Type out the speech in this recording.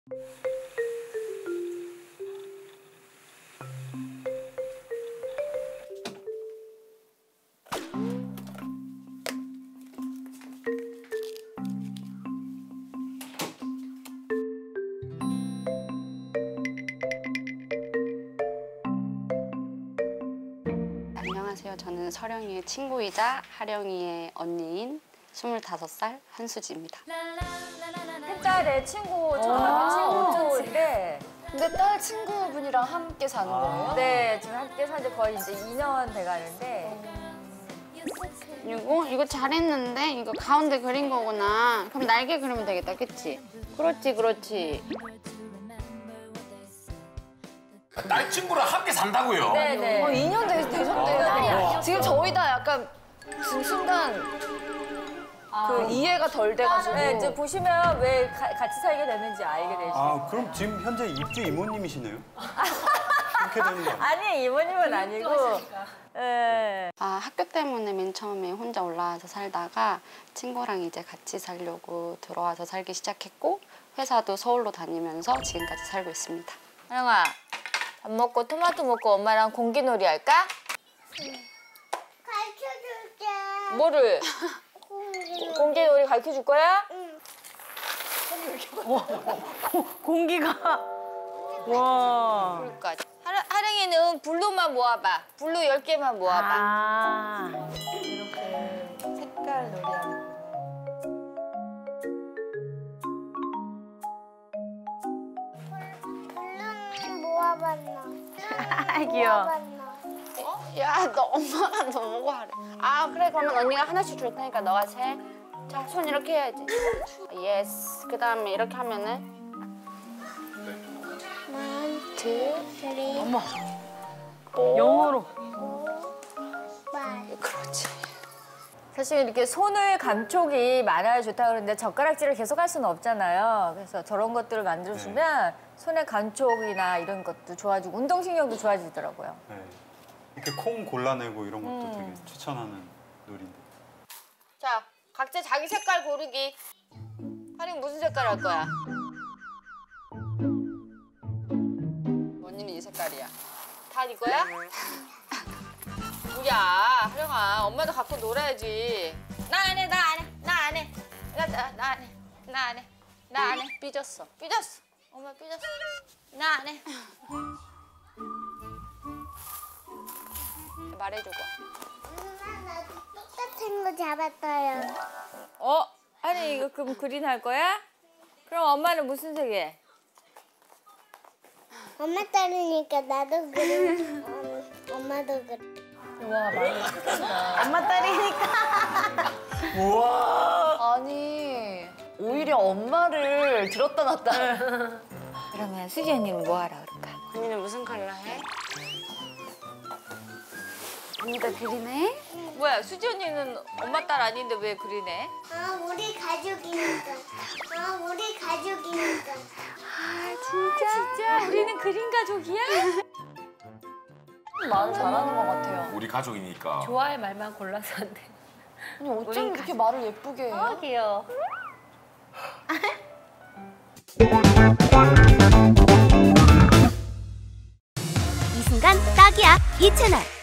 안녕하세요. 저는 서령이의 친구이자 하령이의 언니인 25살 한수지입니다. 딸의 친구인데. 근데 딸 친구분이랑 함께 사는 거예요? 네, 지금 함께 산 지 거의 이제 2년 돼가는데. 이거 잘했는데 이거 가운데 그린 거구나. 그럼 날개 그리면 되겠다, 그치? 그렇지. 딸 친구랑 함께 산다고요? 네네. 2년 되셨대요. 지금 저희 다 약간 지금 순간 그 이해가 덜 돼가지고. 네, 이제 보시면 왜 같이 살게 됐는지 알게 되시죠. 아, 그럼 지금 현재 입주 이모님이시네요? 그렇게 되는 거 아니에요? 아니, 이모님은 아니고. 네. 학교 때문에 맨 처음에 혼자 올라와서 살다가 친구랑 이제 같이 살려고 들어와서 살기 시작했고 회사도 서울로 다니면서 지금까지 살고 있습니다. 하영아, 밥 먹고 토마토 먹고 엄마랑 공기놀이 할까? 가르쳐줄게. 뭐를? 공기놀이 가르쳐줄 거야? 응. 공기가. 와. 불까지. 하령이는 블루만 모아봐. 블루 10개만 모아봐. 이렇게 색깔 놀이하는 블루는 모아봤나? 귀여워. 모아봤나? 야, 너 엄마가 너무 하래. 그래, 그러면 언니가 하나씩 줄 테니까 너가 세. 자, 손 이렇게 해야지. 예스. 그 다음에 이렇게 하면은 One, two, three. 어머. 오. 영어로. five. 그렇지. 사실 이렇게 손을 감촉이 많아야 좋다 그러는데 젓가락질을 계속 할 수는 없잖아요. 그래서 저런 것들을 만들어주면 손의 감촉이나 이런 것도 좋아지고 운동신경도 좋아지더라고요. 네. 이렇게 콩 골라내고 이런 것도 되게 추천하는 놀이인데. 자, 각자 자기 색깔 고르기. 하령 무슨 색깔 할 거야? 언니는 이 색깔이야. 다 이거야? 뭐야, 하령아. 엄마도 갖고 놀아야지. 나 안 해. 나 안 해. 삐졌어. 삐졌어. 엄마 삐졌어. 나 안 해. 말해줘봐. 엄마, 나도 똑같은 거 잡았어요. 아니 이거 그럼 그린 할 거야? 그럼 엄마는 무슨 색이야? 엄마 딸이니까 나도 그래. 엄마도 그래. 엄마 딸이니까. 우와. 아니, 오히려 엄마를 들었다 놨다. 그러면 수지 언니는 뭐 하라 그럴까? 언니는 무슨 컬러 해? 언니가 그리네? 뭐야, 수지 언니는 엄마 딸 아닌데 왜 그리네? 우리 가족이니까. 우리 가족이니까. 진짜? 우리는 그림 가족이야? 말을 잘하는 것 같아요. 우리 가족이니까. 좋아할 말만 골라서 안 돼. 아니, 어쩜 이렇게 말을 예쁘게 해요? 귀여워. 이 순간 딱이야 이 채널.